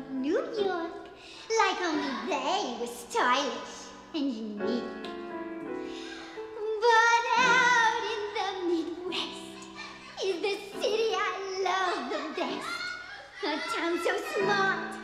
New York, like only they were stylish and unique. But out in the Midwest is the city I love the best. A town so smart